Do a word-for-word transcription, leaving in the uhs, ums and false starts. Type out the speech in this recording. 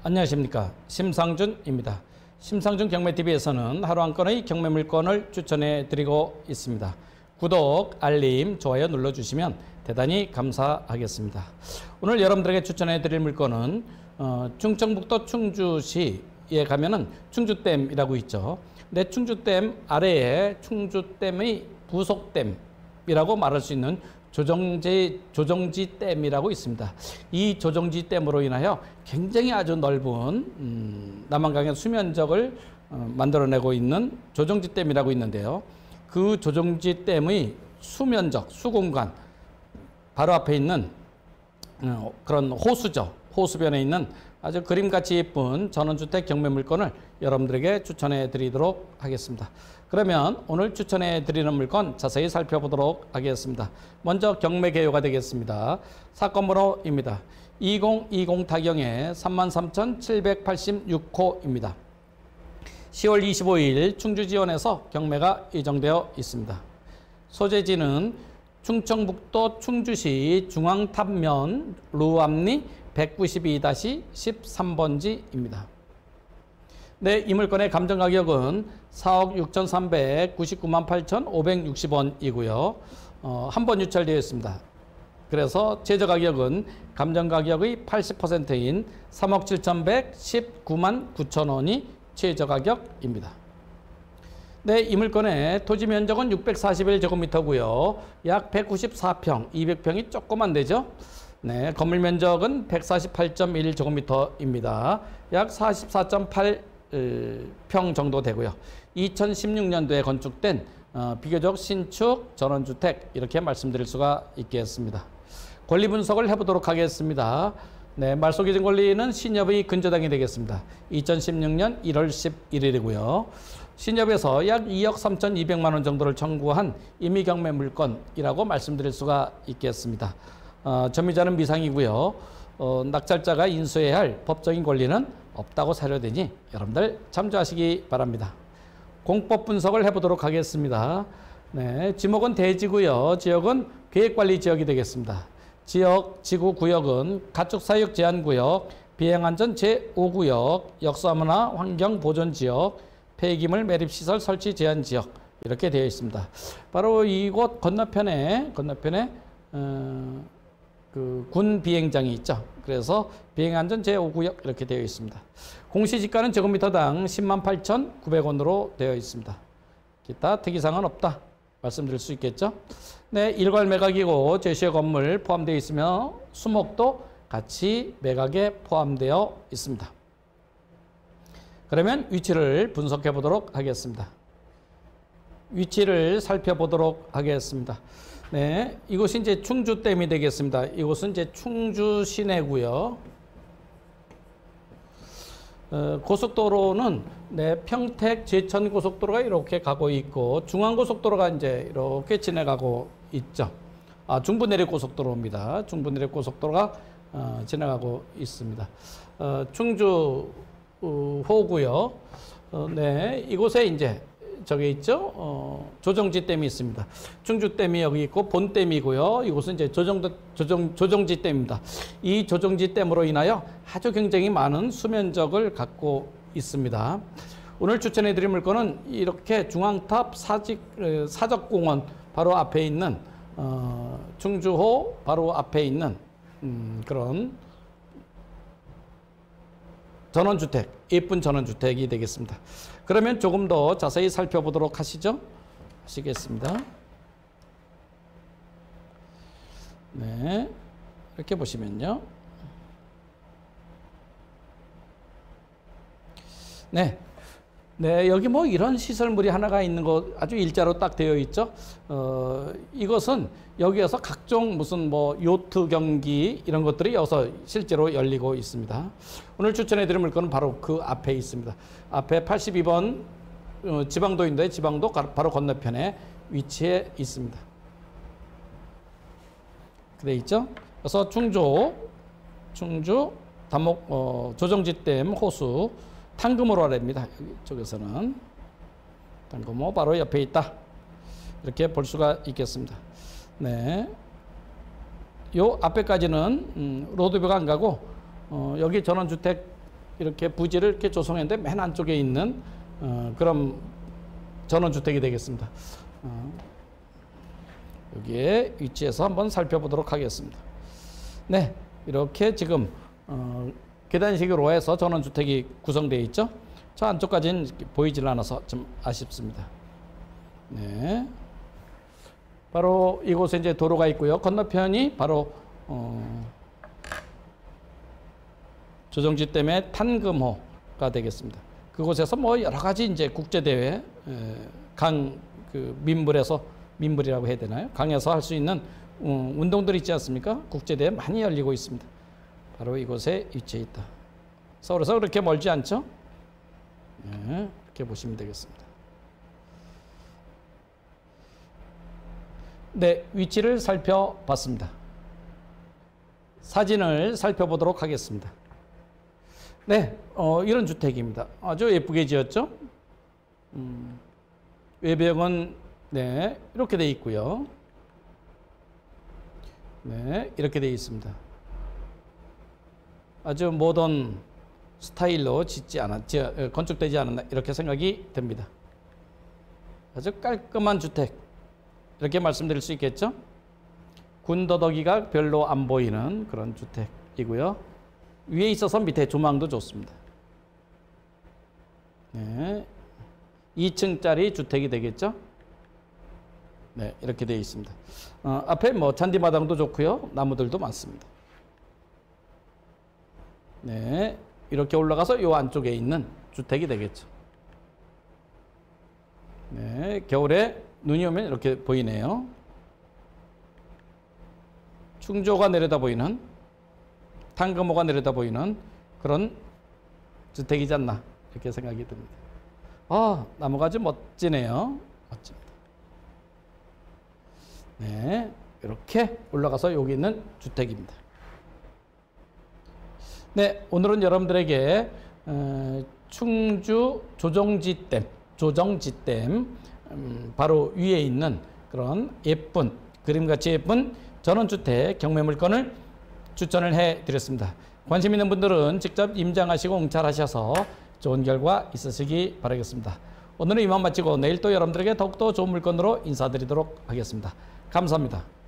안녕하십니까. 심상준입니다. 심상준 경매티비에서는 하루 한 건의 경매 물건을 추천해 드리고 있습니다. 구독, 알림, 좋아요 눌러주시면 대단히 감사하겠습니다. 오늘 여러분들에게 추천해 드릴 물건은 어, 충청북도 충주시에 가면은 충주댐이라고 있죠. 근데 충주댐 아래에 충주댐의 부속댐이라고 말할 수 있는 조정지, 조정지댐이라고 있습니다. 이 조정지댐으로 인하여 굉장히 아주 넓은 음, 남한강의 수면적을 어, 만들어내고 있는 조정지댐이라고 있는데요. 그 조정지댐의 수면적, 수공간 바로 앞에 있는 어, 그런 호수죠. 호수변에 있는 아주 그림같이 예쁜 전원주택 경매 물건을 여러분들에게 추천해 드리도록 하겠습니다. 그러면 오늘 추천해 드리는 물건 자세히 살펴보도록 하겠습니다. 먼저 경매 개요가 되겠습니다. 사건 번호입니다. 이천이십 타경의 삼만 삼천칠백팔십육 호입니다. 시월 이십오일 충주지원에서 경매가 예정되어 있습니다. 소재지는 충청북도 충주시 중앙탑면 루암리 백구십이 십삼 번지입니다. 네, 이 물건의 감정가격은 사억 육천삼백구십구만 팔천오백육십 원이고요. 어, 한 번 유찰되어 있습니다. 그래서 최저가격은 감정가격의 팔십 퍼센트인 삼억 칠천백십구만 구천 원이 최저가격입니다. 네, 이 물건의 토지 면적은 육백사십일 제곱미터고요. 약 백구십사 평, 이백 평이 조금 안 되죠. 네, 건물 면적은 백사십팔 점 일 제곱미터입니다. 약 사십사 점 팔 평 정도 되고요. 이천십육 년도에 건축된 어, 비교적 신축 전원주택 이렇게 말씀드릴 수가 있겠습니다. 권리 분석을 해보도록 하겠습니다. 네, 말소기준 권리는 신협의 근저당이 되겠습니다. 이천십육 년 일월 십일일이고요. 신협에서 약 이억 삼천이백만 원 정도를 청구한 임의경매 물건이라고 말씀드릴 수가 있겠습니다. 어, 전미자는 미상이고요. 어, 낙찰자가 인수해야 할 법적인 권리는 없다고 사료되니 여러분들 참조하시기 바랍니다. 공법 분석을 해보도록 하겠습니다. 네, 지목은 대지고요. 지역은 계획관리지역이 되겠습니다. 지역, 지구 구역은 가축사육 제한구역, 비행안전 제오 구역, 역사문화 환경보존지역, 폐기물 매립시설 설치 제한지역 이렇게 되어 있습니다. 바로 이곳 건너편에 건너편에 어, 그 군 비행장이 있죠. 그래서 비행안전 제오 구역 이렇게 되어 있습니다. 공시지가는 제곱미터당 십만 팔천구백 원으로 되어 있습니다. 기타 특이사항은 없다 말씀드릴 수 있겠죠. 네, 일괄 매각이고 제시의 건물 포함되어 있으며 수목도 같이 매각에 포함되어 있습니다. 그러면 위치를 분석해 보도록 하겠습니다. 위치를 살펴보도록 하겠습니다. 네, 이곳이 이제 충주댐이 되겠습니다. 이곳은 이제 충주 시내고요. 어, 고속도로는 네, 평택 제천 고속도로가 이렇게 가고 있고 중앙고속도로가 이제 이렇게 지나가고 있죠. 아, 중부내륙 고속도로입니다. 중부내륙 고속도로가 어, 지나가고 있습니다. 어, 충주 어, 호고요. 어, 네, 이곳에 이제 저기 있죠. 어, 조정지댐이 있습니다. 충주댐이 여기 있고 본댐이고요. 이곳은 이제 조정, 조정, 조정지댐입니다. 이 조정지댐으로 인하여 아주 굉장히 많은 수면적을 갖고 있습니다. 오늘 추천해 드릴 물건은 이렇게 중앙탑 사직, 사적공원 바로 앞에 있는 어, 충주호 바로 앞에 있는 음, 그런 전원주택, 예쁜 전원주택이 되겠습니다. 그러면 조금 더 자세히 살펴보도록 하시죠. 하시겠습니다. 네, 이렇게 보시면요. 네. 네, 여기 뭐 이런 시설물이 하나가 있는 거 아주 일자로 딱 되어 있죠. 어, 이것은 여기에서 각종 무슨 뭐 요트 경기 이런 것들이 여기서 실제로 열리고 있습니다. 오늘 추천해 드릴 물건은 바로 그 앞에 있습니다. 앞에 팔십이 번 어, 지방도인데 지방도 바로 건너편에 위치해 있습니다. 그래 있죠. 그래서 충주, 충주 다목 어, 조정지댐 호수 탕금호로 아래입니다. 이쪽에서는 탕금호 바로 옆에 있다. 이렇게 볼 수가 있겠습니다. 네, 요 앞에까지는 음, 로드뷰가 안 가고 어, 여기 전원주택 이렇게 부지를 이렇게 조성했는데 맨 안쪽에 있는 어, 그런 전원주택이 되겠습니다. 어, 여기에 위치해서 한번 살펴보도록 하겠습니다. 네, 이렇게 지금 어, 계단식으로 해서 전원주택이 구성되어 있죠. 저 안쪽까지는 보이질 않아서 좀 아쉽습니다. 네, 바로 이곳에 이제 도로가 있고요. 건너편이 바로 어, 조정지 때문에 탄금호가 되겠습니다. 그곳에서 뭐 여러 가지 이제 국제 대회, 강 그 민물에서 민물이라고 해야 되나요? 강에서 할 수 있는 음, 운동들이 있지 않습니까? 국제 대회 많이 열리고 있습니다. 바로 이곳에 위치해 있다. 서울에서 그렇게 멀지 않죠? 네, 이렇게 보시면 되겠습니다. 네, 위치를 살펴봤습니다. 사진을 살펴보도록 하겠습니다. 네, 어, 이런 주택입니다. 아주 예쁘게 지었죠? 음, 외벽은 네, 이렇게 되어 있고요. 네, 이렇게 되어 있습니다. 아주 모던 스타일로 짓지 않았, 건축되지 않았나 이렇게 생각이 듭니다. 아주 깔끔한 주택 이렇게 말씀드릴 수 있겠죠? 군더더기가 별로 안 보이는 그런 주택이고요. 위에 있어서 밑에 조망도 좋습니다. 네, 이 층짜리 주택이 되겠죠? 네, 이렇게 되어 있습니다. 어, 앞에 뭐 잔디마당도 좋고요. 나무들도 많습니다. 네, 이렇게 올라가서 이 안쪽에 있는 주택이 되겠죠. 네, 겨울에 눈이 오면 이렇게 보이네요. 충조가 내려다 보이는, 탄금호가 내려다 보이는 그런 주택이지 않나 이렇게 생각이 듭니다. 아, 나무가 아주 멋지네요. 멋집니다. 네, 이렇게 올라가서 여기 있는 주택입니다. 네, 오늘은 여러분들에게 어, 충주 조정지댐, 조정지댐 음, 바로 위에 있는 그런 예쁜 그림같이 예쁜 전원주택 경매물건을 추천을 해드렸습니다. 관심 있는 분들은 직접 임장하시고 응찰하셔서 좋은 결과 있으시기 바라겠습니다. 오늘은 이만 마치고 내일 또 여러분들에게 더욱더 좋은 물건으로 인사드리도록 하겠습니다. 감사합니다.